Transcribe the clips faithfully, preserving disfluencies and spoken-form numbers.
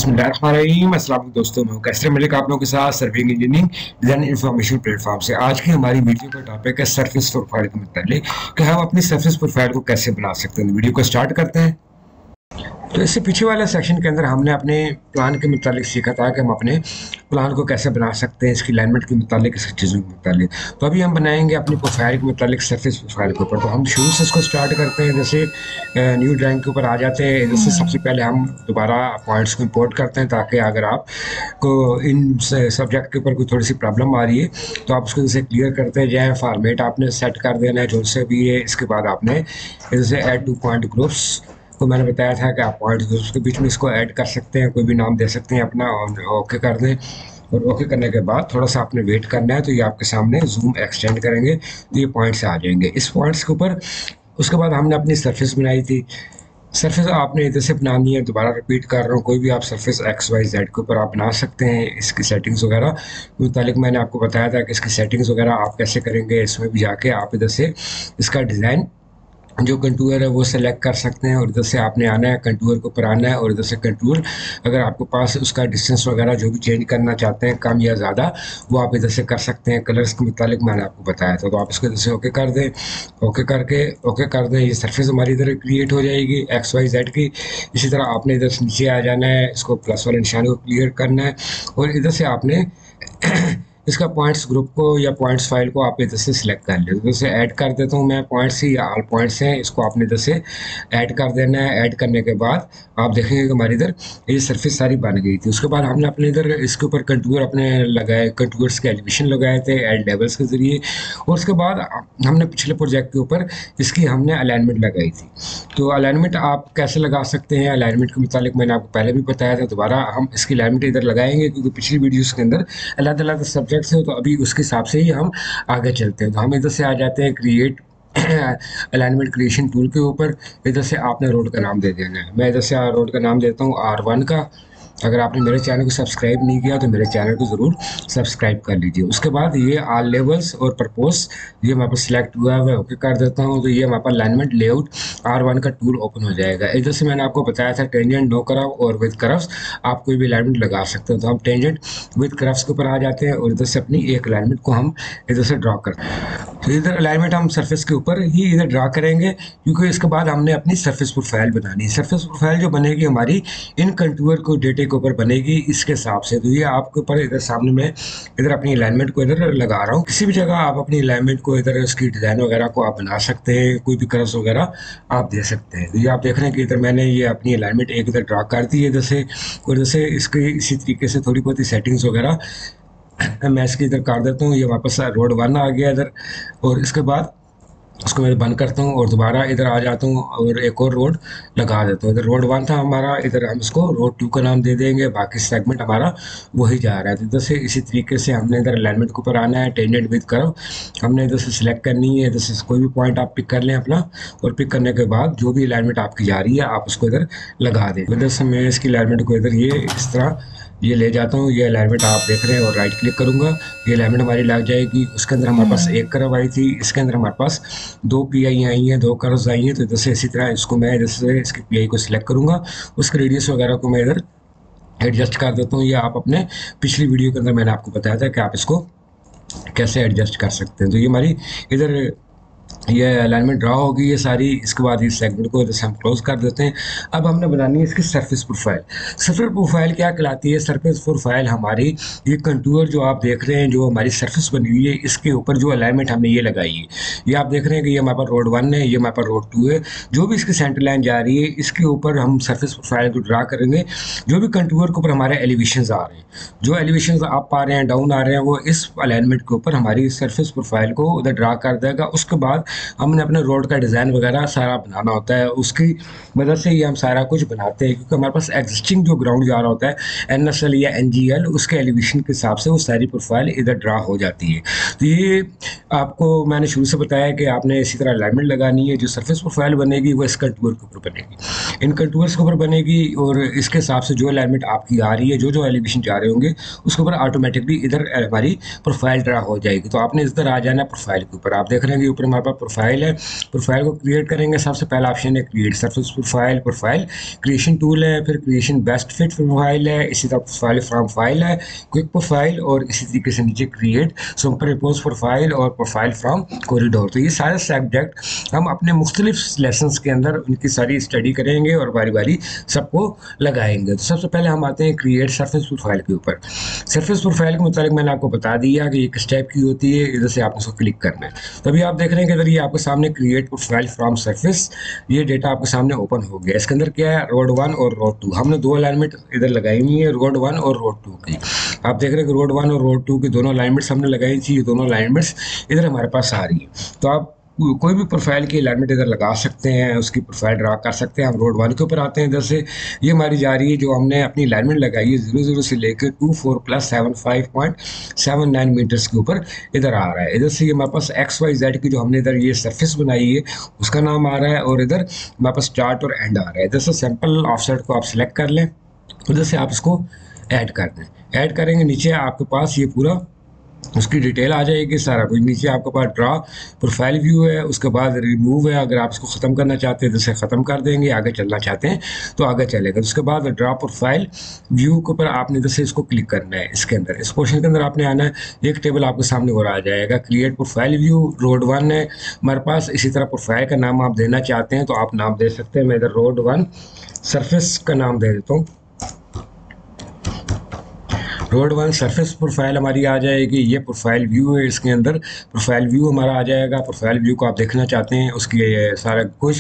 बिस्मिल्लाहिर्रहमानिर्रहीम। अस्सलाम वालेकुम दोस्तों, मैं कैसर मलिक आप लोगों के साथ serving engineering design information platform से। आज की हमारी वीडियो का टॉपिक है सरफेस प्रोफाइल के मुताबिक कि हम अपनी सरफेस प्रोफाइल को कैसे बना सकते हैं। वीडियो को स्टार्ट करते हैं। तो इससे पीछे वाले सेक्शन के अंदर हमने अपने प्लान के मुतालिक सीखा था कि हम अपने प्लान को कैसे बना सकते हैं, इसकी अलाइनमेंट के मुतालिक, इसकी चीज़ों के मुतालिक। तो अभी हम बनाएंगे अपनी प्रोफाइल के मुतालिक सरफेस प्रोफाइल के ऊपर। तो हम शुरू से इसको स्टार्ट करते हैं। जैसे न्यू ड्राइंग के ऊपर आ जाते हैं। जैसे सबसे पहले हम दोबारा पॉइंट्स को इंपोर्ट करते हैं, ताकि अगर आप को इन सब्जेक्ट के ऊपर कोई थोड़ी सी प्रॉब्लम आ रही है तो आप उसको जैसे क्लियर करते जाएँ। फॉर्मेट आपने सेट कर देना है जो से भी है। इसके बाद आपने जैसे ऐड टू पॉइंट ग्रुप्स तो मैंने बताया था कि आप पॉइंट ग्रुप्स के बीच में इसको ऐड कर सकते हैं, कोई भी नाम दे सकते हैं अपना, और ओके कर दें। और ओके करने के बाद थोड़ा सा आपने वेट करना है, तो ये आपके सामने जूम एक्सटेंड करेंगे तो ये पॉइंट्स आ जाएंगे इस पॉइंट्स के ऊपर। उसके बाद हमने अपनी सरफेस बनाई थी। सरफेस आपने इधर से बनानी है, दोबारा रिपीट कर रहा हूँ। कोई भी आप सरफेस एक्स वाई जेड के ऊपर आप बना सकते हैं। इसकी सेटिंग्स वगैरह मुतालिक मैंने आपको बताया था कि इसकी सेटिंग्स वगैरह आप कैसे करेंगे। इसमें भी जाके आप इधर से इसका डिज़ाइन जो कंटूर है वो सेलेक्ट कर सकते हैं, और इधर से आपने आना है, कंटूर के ऊपर आना है, और इधर से कंटूर अगर आपके पास उसका डिस्टेंस वगैरह जो भी चेंज करना चाहते हैं, कम या ज़्यादा, वो आप इधर से कर सकते हैं। कलर्स के मुतालिक मैंने आपको बताया था, तो आप इसको इधर से ओके कर दें। ओके करके ओके कर दें, ये सरफेस हमारी इधर क्रिएट हो जाएगी एक्स वाई जेड की। इसी तरह आपने इधर से नीचे आ जाना है, इसको प्लस वाले निशान को क्लियर करना है, और इधर से आपने इसका पॉइंट्स ग्रुप को या पॉइंट्स फाइल को आप इधर से सिलेक्ट कर लें। इधर से ऐड कर देता हूँ मैं पॉइंट्स ही, ऑल पॉइंट्स हैं, इसको आपने इधर से ऐड कर देना है। ऐड करने के बाद आप देखेंगे कि हमारी इधर ये सरफेस सारी बन गई थी। उसके बाद हमने अपने इधर इसके ऊपर कंटूर अपने लगाए, कंटूर्स के एलिवेशन लगाए थे एड लेवल्स के ज़रिए। और उसके बाद हमने पिछले प्रोजेक्ट के ऊपर इसकी हमने अलाइनमेंट लगाई थी। तो अलाइनमेंट आप कैसे लगा सकते हैं, अलाइनमेंट के मुतालिक मैंने आपको पहले भी बताया था। दोबारा हम इसकी अलाइनमेंट इधर लगाएंगे, क्योंकि पिछली वीडियोज़ के अंदर अलग अलग सब्जेक्ट से, तो अभी उसके हिसाब से ही हम आगे चलते हैं। तो हम इधर से आ जाते हैं क्रिएट अलाइनमेंट क्रिएशन टूल के ऊपर। इधर से आपने रोड का नाम दे देना है। मैं इधर से रोड का नाम देता हूँ आर वन का। अगर आपने मेरे चैनल को सब्सक्राइब नहीं किया तो मेरे चैनल को ज़रूर सब्सक्राइब कर लीजिए। उसके बाद ये ऑल लेवल्स और परपोज ये हमारे पास सिलेक्ट हुआ है, ओके कर देता हूँ। तो ये हमारे पास अलाइनमेंट लेआउट आर वन का टूल ओपन हो जाएगा। इधर से मैंने आपको बताया था टेंजेंट, नो कर्व और विद कर्व्स आप कोई भी अलाइनमेंट लगा सकते हो। तो हम टेंजेंट विद कर्व्स के ऊपर आ जाते हैं, और इधर से अपनी एक अलाइनमेंट को हम इधर से ड्रॉ करते हैं। तो इधर अलाइनमेंट हम सरफेस के ऊपर ही इधर ड्रा करेंगे, क्योंकि इसके बाद हमने अपनी सरफेस प्रोफाइल बनानी है। सरफेस प्रोफाइल जो बनेगी हमारी इन कंटूर को डेटे के ऊपर बनेगी इसके हिसाब से। तो ये आपके ऊपर इधर सामने में इधर अपनी अलाइनमेंट को इधर लगा रहा हूँ। किसी भी जगह आप अपनी अलाइनमेंट को इधर इसकी डिज़ाइन वगैरह को आप बना सकते हैं, कोई भी कर्व्स वगैरह आप दे सकते हैं। तो ये आप देख रहे हैं कि इधर मैंने ये अपनी अलाइनमेंट एक इधर ड्रा कर दी है इधर से, और इधर से इसके इसी तरीके से थोड़ी बहुत ही सेटिंग्स वगैरह मैं इसकी इधर कर देता हूँ। ये वापस रोड वन आ गया इधर, और इसके बाद उसको मैं बंद करता हूँ और दोबारा इधर आ जाता हूँ और एक और रोड लगा देता हूँ। इधर रोड वन था हमारा, इधर हम इसको रोड टू का नाम दे देंगे। बाकी सेगमेंट हमारा वही जा रहा है। तो इधर से इसी तरीके से हमने इधर अलाइनमेंट के ऊपर आना है। टेंजेंट विद कर्व हमने इधर से सिलेक्ट करनी है। इधर से कोई भी पॉइंट आप पिक कर लें अपना, और पिक करने के बाद जो भी अलाइनमेंट आपकी जा रही है आप उसको इधर लगा दें। इधर से मैं इसकी अलाइनमेंट को इधर ये इस तरह ये ले जाता हूँ। ये अलाइनमेंट आप देख रहे हैं, और राइट क्लिक करूँगा, ये अलाइनमेंट हमारी लग जाएगी। उसके अंदर हमारे पास एक कर्व आई थी, इसके अंदर हमारे पास दो पी आई आई हैं, दो कर्व्स आई हैं। तो इधर से इसी तरह इसको मैं इधर से इसकी पी आई को सिलेक्ट करूँगा, उसके रेडियस वगैरह को मैं इधर एडजस्ट कर देता हूँ। ये आप अपने पिछली वीडियो के अंदर मैंने आपको बताया था कि आप इसको कैसे एडजस्ट कर सकते हैं। तो ये हमारी इधर ये अलाइनमेंट ड्रा होगी ये सारी। इसके बाद इस सेगमेंट को जैसे हम क्लोज कर देते हैं। अब हमने बनानी है इसकी सरफेस प्रोफाइल। सरफेस प्रोफाइल क्या कहलाती है? सरफेस प्रोफाइल हमारी ये कंटूर जो आप देख रहे हैं, जो हमारी सरफेस बनी हुई है, इसके ऊपर जो अलाइनमेंट हमने ये लगाई है, ये आप देख रहे हैं कि ये हमारे पास रोड वन है, ये हमारे पास रोड टू है। जो भी इसकी सेंटर लाइन जा रही है, इसके ऊपर हम सरफेस प्रोफाइल को ड्रा करेंगे। जो भी कंटूर के ऊपर हमारे एलिवेशन आ रहे हैं, जो एलिवेशन आप पा रहे हैं, डाउन आ रहे हैं, वो इस अलाइनमेंट के ऊपर हमारी सरफेस प्रोफाइल को उधर ड्रा कर देगा। उसके बाद हमने अपने रोड का डिज़ाइन वगैरह सारा बनाना होता है, उसकी मदद से ही हम सारा कुछ बनाते हैं। क्योंकि हमारे पास एग्जिस्टिंग जो ग्राउंड जा रहा होता है एन एस एल या एन जी एल, उसके एलिवेशन के हिसाब से वो सारी प्रोफाइल इधर ड्रा हो जाती है। तो ये आपको मैंने शुरू से बताया कि आपने इसी तरह अलाइनमेंट लगानी है। जो सरफेस प्रोफाइल बनेगी वो इस कंटूर के ऊपर बनेगी, इन कंटूर्स के ऊपर बनेगी, और इसके हिसाब से जो अलाइनमेंट आपकी आ रही है, जो जो एलिवेशन जा रहे होंगे, उसके ऊपर ऑटोमेटिकली इधर हमारी प्रोफाइल ड्रा हो जाएगी। तो आपने इधर आ जाना है प्रोफाइल के ऊपर। आप देख रहे हैं कि ऊपर हमारे पास प्रोफाइल है, प्रोफाइल को क्रिएट करेंगे। सबसे पहला ऑप्शन है create surface profile, profile creation tool है, फिर क्रिएशन बेस्ट फिट प्रोफाइल है, इसी तरह प्रोफाइल फ्रॉम फाइल है, क्विक प्रोफाइल, और इसी तरीके से नीचे क्रिएट सिंपल रिपोज प्रोफाइल और प्रोफाइल फ्रॉम कॉरिडोर। तो ये सारे सब्जेक्ट हम अपने मुख्तलिफ लेसन्स के अंदर उनकी सारी स्टडी करेंगे और बारी बारी सबको लगाएंगे। तो सबसे पहले हम आते हैं क्रिएट सरफेस प्रोफाइल के ऊपर। सरफेस प्रोफाइल के मुताबिक मैंने आपको बता दिया कि एक स्टेप की होती है, इधर से आपको उसको क्लिक करना है। तो अभी आप देख रहे हैं कि इधर ये आपके सामने क्रिएट प्रोफाइल फ्रॉम सरफेस, ये डेटा आपके सामने ओपन हो गया। इसके अंदर क्या है, रोड वन और रोड टू, हमने दो अलाइनमेंट इधर लगाई हुई है, रोड वन और रोड टू की। आप देख रहे हैं कि रोड वन और रोड टू की दोनों अलाइनमेंट्स हमने लगाई थी, ये दोनों अलाइनमेंट्स इधर हमारे पास आ रही है। तो आप कोई भी प्रोफाइल की अलाइनमेंट इधर लगा सकते हैं, उसकी प्रोफाइल ड्रा कर सकते हैं। हम रोड वन के ऊपर आते हैं, इधर से ये हमारी जा रही है जो हमने अपनी अलाइनमेंट लगाई है जीरो जीरो से लेकर two four plus seven five point seven nine metres के ऊपर इधर आ रहा है। इधर से ये हमारे पास एक्स वाई जेड की जो हमने इधर ये सरफेस बनाई है उसका नाम आ रहा है, और इधर हमारे पास स्टार्ट और एंड आ रहा है। इधर से सैम्पल ऑफसेट को आप सिलेक्ट कर लें, उधर से आप इसको ऐड कर दें। ऐड करेंगे, नीचे आपके पास ये पूरा उसकी डिटेल आ जाएगी सारा कुछ। नीचे आपके पास ड्रा प्रोफाइल व्यू है, उसके बाद रिमूव है, अगर आप इसको ख़त्म करना चाहते हैं तो इसे ख़त्म कर देंगे, आगे चलना चाहते हैं तो आगे चलेगा। उसके बाद ड्रा प्रोफाइल व्यू के ऊपर आपने इधर से इसको क्लिक करना है। इसके अंदर इस पोर्शन के अंदर आपने आना है, एक टेबल आपके सामने और आ जाएगा, create profile view road one है हमारे पास। इसी तरह प्रोफाइल का नाम आप देना चाहते हैं तो आप नाम दे सकते हैं, मैं इधर रोड वन सरफेस का नाम दे देता हूँ। रोड वन सरफेस प्रोफाइल हमारी आ जाएगी। ये प्रोफाइल व्यू है, इसके अंदर प्रोफाइल व्यू हमारा आ जाएगा। प्रोफाइल व्यू को आप देखना चाहते हैं, उसकी सारा कुछ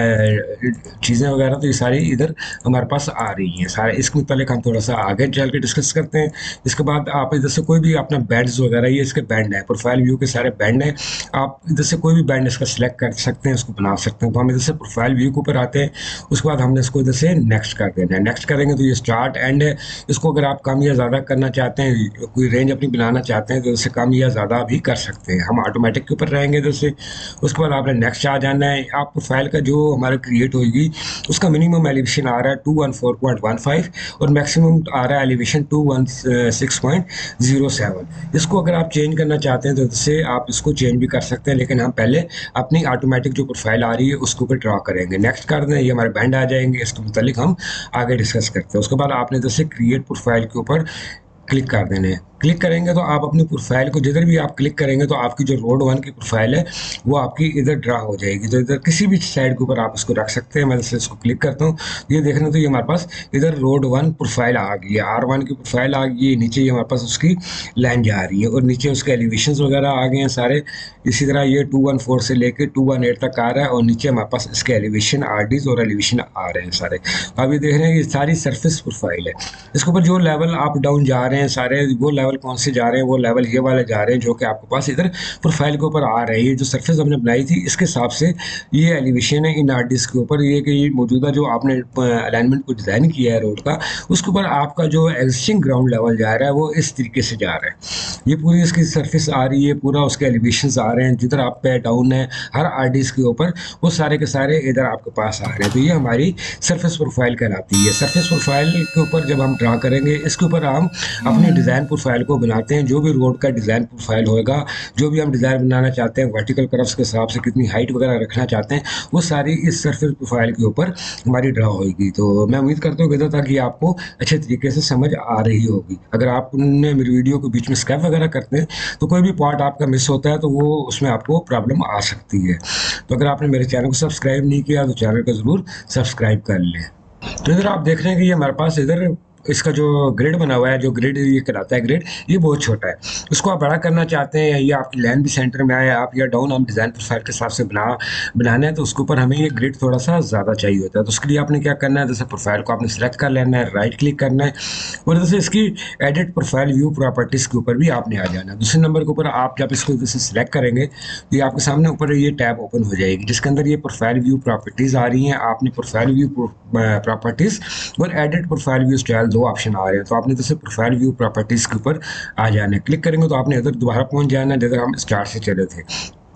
चीज़ें वगैरह तो ये सारी इधर हमारे पास आ रही हैं सारे। इसके मुतालिक हम थोड़ा सा आगे चल के डिस्कस करते हैं। इसके बाद आप इधर से कोई भी अपना बैंड्स वगैरह, ये इसके बैंड है, प्रोफाइल व्यू के सारे बैंड हैं, आप इधर से कोई भी बैंड इसका सिलेक्ट कर सकते हैं, इसको बना सकते हैं। तो हम इधर से प्रोफाइल व्यू के ऊपर आते हैं, उसके बाद हमने इसको इधर से नेक्स्ट कर देना है। नेक्स्ट करेंगे तो ये स्टार्ट एंड है, इसको अगर आप कम या ज़्यादा करना चाहते हैं, कोई रेंज अपनी बनाना चाहते हैं तो इससे कम या ज़्यादा भी कर सकते हैं। हम ऑटोमेटिक के ऊपर रहेंगे इधर से। उसके बाद आपने नेक्स्ट आ जाना है। आप प्रोफाइल का जो हमारा क्रिएट होगी उसका मिनिमम एलिवेशन आ रहा है two one four point one five और मैक्सिमम आ रहा है elevation two one six point zero seven. इसको अगर आप चेंज करना चाहते हैं तो इससे आप इसको चेंज भी कर सकते हैं, लेकिन हम पहले अपनी ऑटोमेटिक जो प्रोफाइल आ रही है उसके ऊपर ड्रा करेंगे। नेक्स्ट कर दें, ये हमारे बैंड आ जाएंगे, इसके मुतालिक हम आगे डिस्कस करते हैं। उसके बाद आपने इधर से क्रिएट प्रोफाइल के ऊपर क्लिक कर देने हैं। क्लिक करेंगे तो आप अपनी प्रोफाइल को जिधर भी आप क्लिक करेंगे तो आपकी जो रोड वन की प्रोफाइल है वो आपकी इधर ड्रा हो जाएगी। तो इधर किसी भी साइड के ऊपर आप इसको रख सकते हैं। मैं जैसे इसको क्लिक करता हूँ, ये देखना तो ये हमारे पास इधर रोड वन प्रोफाइल आ गई है, आर वन की प्रोफाइल आ गई है। नीचे ये हमारे पास उसकी लाइन जा रही है और नीचे उसके एलिवेशन वगैरह आ गए हैं सारे। इसी तरह ये टू वन फोर से लेकर टू वन एट तक आ रहा है और नीचे हमारे पास इसके एलिवेशन आर डीज और एलिवेशन आ रहे हैं सारे। अब ये देख रहे हैं ये सारी सरफेस प्रोफाइल है। इसके ऊपर जो लेवल अप डाउन जा रहे हैं सारे, वो लेवल कौन से जा रहे हैं, वो लेवल ये वाले जा रहे हैं जो कि आपके पास इधर प्रोफाइल के ऊपर आ रही है। जो सरफेस हमने बनाई थी इसके हिसाब से ये एलिवेशन है इन आर्टिस्ट के ऊपर। ये कि मौजूदा जो आपने अलाइनमेंट को डिज़ाइन किया है रोड का, उसके ऊपर आपका जो एग्जिस्टिंग ग्राउंड लेवल जा रहा है वो इस तरीके से जा रहा है। ये पूरी इसकी सरफेस आ रही है, पूरा उसके एलिवेशन आ रहे हैं, जिधर आप पे डाउन है हर आर्टिस्ट के ऊपर वो सारे के सारे इधर आपके पास आ रहे हैं। तो ये हमारी सरफेस प्रोफाइल कहलाती है। सरफेस प्रोफाइल के ऊपर जब हम ड्रा करेंगे, इसके ऊपर हम अपनी डिज़ाइन प्रोफाइल को बनाते हैं। जो भी रोड का डिज़ाइन प्रोफाइल होगा, जो भी हम डिज़ाइन बनाना चाहते हैं, वर्टिकल कर्व्स के हिसाब से कितनी हाइट वगैरह रखना चाहते हैं, वो सारी इस सरफेस प्रोफाइल के ऊपर हमारी ड्रा होगी। तो मैं उम्मीद करता हूँ इधर तक ये आपको अच्छे तरीके से समझ आ रही होगी। अगर आपने मेरी वीडियो के बीच में स्किप वगैरह करते हैं तो कोई भी पार्ट आपका मिस होता है तो वो उसमें आपको प्रॉब्लम आ सकती है। तो अगर आपने मेरे चैनल को सब्सक्राइब नहीं किया तो चैनल को ज़रूर सब्सक्राइब कर लें। तो इधर आप देख रहे हैं कि ये हमारे पास इधर इसका जो ग्रिड बना हुआ है, जो ग्रिड ये कहलाता है ग्रिड, ये बहुत छोटा है। उसको आप बड़ा करना चाहते हैं या आपकी लाइन भी सेंटर में आए आप, या डाउन हम डिज़ाइन प्रोफाइल के हिसाब से बना बनाना है तो उसके ऊपर हमें ये ग्रिड थोड़ा सा ज़्यादा चाहिए होता है। तो उसके लिए आपने क्या करना है, जैसे प्रोफाइल को आपने सेलेक्ट कर लेना है, राइट क्लिक करना है और जैसे इसकी एडिट प्रोफाइल व्यू प्रॉपर्टीज़ के ऊपर भी आपने आ जाना है। दूसरे नंबर के ऊपर आप जब इसको जैसे सिलेक्ट करेंगे तो ये आपके सामने ऊपर ये टैब ओपन हो जाएगी जिसके अंदर ये प्रोफाइल व्यू प्रॉपर्टीज़ आ रही हैं। आपने प्रोफाइल व्यू प्रॉपर्टीज़ और एडिट प्रोफाइल व्यू स्टाइल दो ऑप्शन आ रहे हैं। तो आपने जैसे प्रोफाइल व्यू प्रॉपर्टीज़ के ऊपर आ जाना है। क्लिक करेंगे तो आपने इधर दोबारा पहुंच जाना है जिधर हम स्टार्ट से चले थे।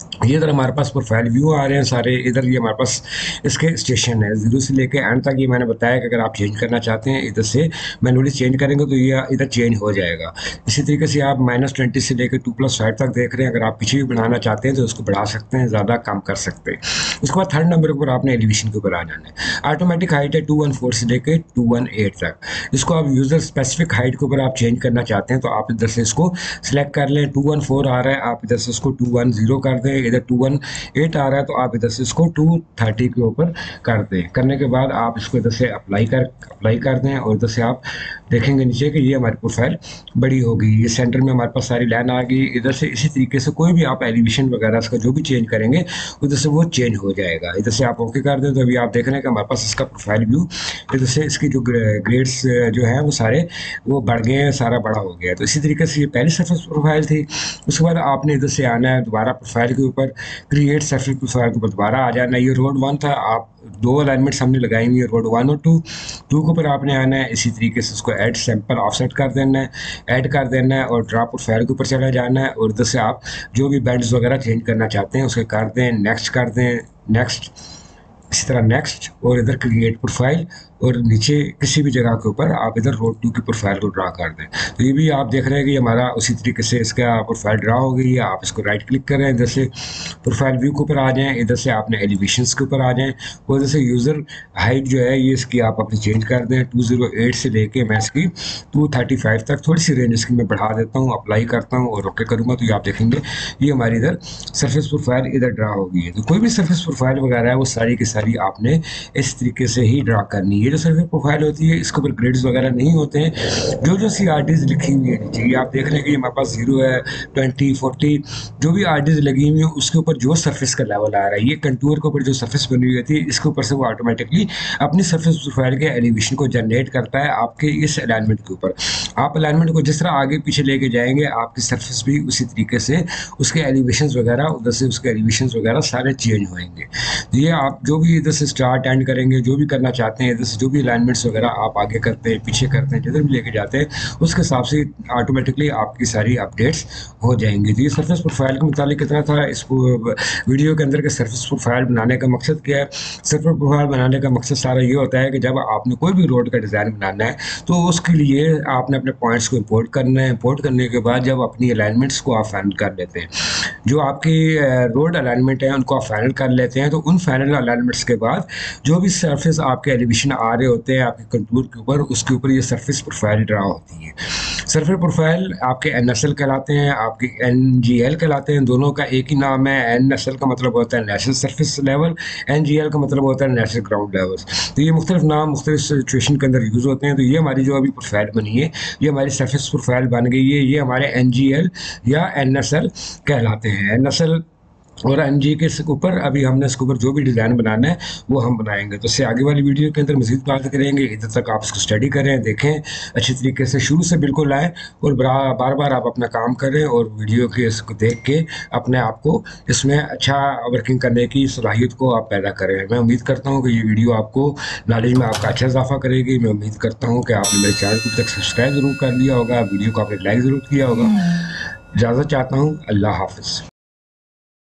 ये इधर हमारे पास प्रोफाइल व्यू आ रहे हैं सारे, इधर ये हमारे पास इसके स्टेशन है जीरो से लेके एंड तक। ये मैंने बताया कि अगर आप चेंज करना चाहते हैं इधर से मैनुअली चेंज करेंगे तो ये इधर चेंज हो जाएगा। इसी तरीके से आप माइनस ट्वेंटी से लेकर टू प्लस फाइव तक देख रहे हैं, अगर आप पीछे भी बढ़ाना चाहते हैं तो उसको बढ़ा सकते हैं, ज़्यादा कम कर सकते हैं। उसके बाद थर्ड नंबर के ऊपर आपने एलिवेशन के ऊपर आ जाना है। ऑटोमेटिक हाइट है टू वन फोर से लेकर टू वन एट तक। इसको आप यूज़र स्पेसिफिक हाइट के ऊपर आप चेंज करना चाहते हैं तो आप इधर से इसको सिलेक्ट कर लें। टू वन फोर आ रहा है, आप इधर से इसको टू वन जीरो कर दें। इधर टू वन एट आ रहा है तो आप इधर से इसको टू थर्टी के ऊपर कर दें। करने के बाद आप इसको इधर से अप्लाई कर अप्लाई कर दें और इधर से आप देखेंगे नीचे कि ये हमारी प्रोफाइल बड़ी हो गई। ये सेंटर में हमारे पास सारी लाइन आ गई। इधर से इसी तरीके से कोई भी आप एलिवेशन वगैरह इसका जो भी चेंज करेंगे उधर से वो चेंज हो जाएगा। इधर से आप ओके कर दें तो अभी आप देख रहे हैं कि हमारे पास इसका प्रोफाइल व्यू इधर से इसकी जो ग्रेड्स जो है वो सारे वो बढ़ गए हैं, सारा बड़ा हो गया। तो इसी तरीके से ये पहली सरफेस प्रोफाइल थी। उसके बाद आपने इधर से आना है दोबारा प्रोफाइल के ऊपर, क्रिएट सरफेस प्रोफाइल के ऊपर दोबारा आ जाना है। ये रोड वन था, आप दो अलाइनमेंट्स हमने लगाई हुई है, रोड वन और टू। टू के ऊपर आपने आना है, इसी तरीके से उसको ऐड सैंपल ऑफसेट कर देना है, ऐड कर देना है और ड्रॉप प्रोफाइल के ऊपर चला जाना है और इधर से आप जो भी बैंड्स वगैरह चेंज करना चाहते हैं उसके कर दें, नेक्स्ट कर दें, नेक्स्ट, इसी तरह नेक्स्ट और इधर क्रिएट प्रोफाइल और नीचे किसी भी जगह के ऊपर आप इधर रोड टू की प्रोफाइल को ड्रा कर दें। तो ये भी आप देख रहे हैं कि हमारा उसी तरीके से इसका प्रोफाइल ड्रा हो गई है। आप इसको राइट क्लिक करें, इधर से प्रोफाइल व्यू के ऊपर आ जाएं, इधर से आपने एलिवेशंस के ऊपर आ जाएं और इधर से यूज़र हाइट जो है ये इसकी आप अपनी चेंज कर दें। टू ज़ीरो एट से लेके मैं इसकी टू थर्टी फाइव तक थोड़ी सी रेंज इसकी मैं बढ़ा देता हूँ, अप्लाई करता हूँ और ओके करूँगा तो ये आप देखेंगे ये हमारी इधर सरफेस प्रोफाइल इधर ड्रा हो गई है। तो कोई भी सरफेस प्रोफाइल वगैरह है वो सारी की सारी आपने इस तरीके से ही ड्रा करनी है। ये जो सरफेस प्रोफाइल होती है इसके ऊपर ग्रेड्स वगैरह नहीं होते हैं। जो जो सी आर डीज लिखी हुई है नीचे ये आप देख रहे हैं कि हमारे पास जीरो है, ट्वेंटी, फोर्टी, जो भी आर डीज लगी हुई है उसके ऊपर जो सरफेस का लेवल आ रहा है, ये कंटूर के ऊपर जो सरफेस बनी हुई होती है इसके ऊपर से वो ऑटोमेटिकली अपनी सरफेस प्रोफाइल के एलिवेशन को जनरेट करता है आपके इस अलाइनमेंट के ऊपर। आप अलाइनमेंट को जिस तरह आगे पीछे लेके जाएंगे आपकी सरफेस भी उसी तरीके से उसके एलिवेशन वगैरह उधर से उसके एलिवेशन वगैरह सारे चेंज होंगे। ये आप जो भी इधर से स्टार्ट एंड करेंगे, जो भी करना चाहते हैं इधर से जो भी अलाइनमेंट्स वगैरह आप आगे करते हैं पीछे करते हैं जिधर भी लेके जाते हैं उसके हिसाब से ऑटोमेटिकली आपकी सारी अपडेट्स हो जाएंगी। तो ये सरफेस प्रोफाइल के मुतालिक कितना था इस वीडियो के अंदर के सरफेस प्रोफाइल बनाने का मकसद क्या है। सरफेस प्रोफाइल बनाने का मकसद सारा ये होता है कि जब आपने कोई भी रोड का डिज़ाइन बनाना है तो उसके लिए आपने अपने पॉइंट्स को इंपोर्ट करना है। इंपोर्ट करने के बाद जब अपनी अलाइनमेंट्स को आप फाइनल कर लेते हैं, जो आपकी रोड अलाइनमेंट है उनको आप फाइनल कर लेते हैं, तो उन फाइनल अलाइनमेंट्स के बाद जो भी सरफेस आपके एलिवेशन आ रहे होते हैं आपके कंटूर के ऊपर उसके ऊपर ये सरफेस प्रोफाइल ड्रा होती है। सरफेस प्रोफाइल आपके एन एस एल कहलाते हैं, आपके एन जी एल कहलाते हैं। दोनों का एक ही नाम है। एन एस एल का मतलब होता है national surface level, N G L का मतलब होता है नेशनल ग्राउंड लेवल। तो ये मुख्तलिफ नाम मुख्तलिफ सिचुएशन के अंदर यूज़ होते हैं। तो ये हमारी जो अभी प्रोफाइल बनी है ये हमारी सरफेस प्रोफाइल बन गई है। ये हमारे एन जी एल या एन एस एल कहलाते हैं। एन एस एल और एन जी के ऊपर अभी हमने इसके ऊपर जो भी डिज़ाइन बनाना है वो हम बनाएंगे। तो इससे आगे वाली वीडियो के अंदर मज़ीद बात करेंगे। इधर तक आप इसको स्टडी करें, देखें अच्छी तरीके से, शुरू से बिल्कुल आएँ और बार बार आप अपना काम करें और वीडियो के इसको देख के अपने आप को इसमें अच्छा वर्किंग करने की सलाहियत को आप पैदा करें। मैं उम्मीद करता हूँ कि ये वीडियो आपको नॉलेज में आपका अच्छा इजाफा करेगी। मैं उम्मीद करता हूँ कि आपने मेरे चैनल को तक सब्सक्राइब ज़रूर कर लिया होगा, वीडियो को आपने लाइक ज़रूर किया होगा। इजाज़त चाहता हूँ, अल्लाह हाफ़िज़।